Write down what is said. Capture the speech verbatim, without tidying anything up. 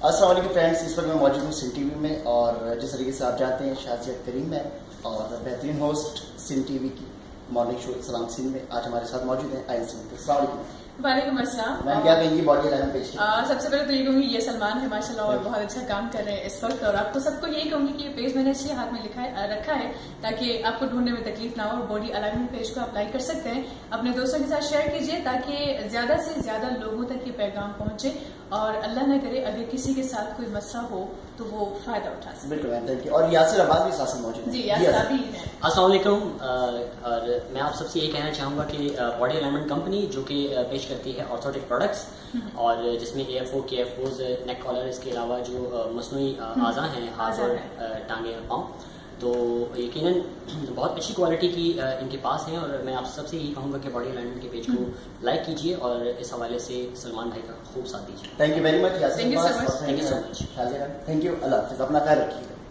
السلام علیکم فرینڈس، اس وقت میں موجود ہوں سن ٹی وی میں، اور جس طریقے سے آپ جانتے ہیں شازیہ کریم ہے اور بہترین ہوسٹ سن ٹی وی کی مارننگ شو سلام سن میں آج ہمارے ساتھ موجود ہیں آئین سن کے. السلام علیکم. وعلیکم السلام. میں کیا کہیں گی باڈی لائن پیش سب سے پہلے تو یہ کہوں گی یہ سلمان ہے ماشاء اللہ، اور بہت اچھا کام کر رہے ہیں اس وقت. اور آپ کو سب کو یہی کہوں گی کہ یہ پیج میں نے اس لیے ہاتھ میں لکھا ہے رکھا ہے تاکہ آپ کو ڈھونڈنے میں تکلیف نہ ہو. اور باڈی الائنمنٹ پیج کو اپلائی کر سکتے ہیں، اپنے دوستوں کے ساتھ شیئر کیجیے تاکہ زیادہ سے زیادہ لوگوں تک یہ پیغام پہنچے، اور اللہ نہ کرے اگر کسی کے ساتھ کوئی مسئلہ ہو تو وہ فائدہ اٹھا سکے. بالکل. اور یاسر عباس بھی ساتھ موجود ہیں. جی یاسر ابھی ہیں. السلام علیکم. اور میں آپ سب سے یہ کہنا چاہوں گا کہ باڈی الائنمنٹ کمپنی جو کہ پیش کرتی ہے آرتھوٹک پروڈکٹس، اور جس میں اے F O K F Os neck collar, اس کے علاوہ جو مصنوعی اعضاء ہیں ہاتھ اور ٹانگیں اور پاؤں، تو یقیناً بہت اچھی کوالٹی کی ان کے پاس ہیں. اور میں آپ سب سے یہی کہوں گا کہ باڈی الائنمنٹ کے پیج کو لائک کیجیے اور اس حوالے سے سلمان بھائی کا خوب ساتھ دیجیے. Thank you very much. Thank you so much. Thank you so much. Thank you. اللہ حافظ. اپنا خیال رکھیے.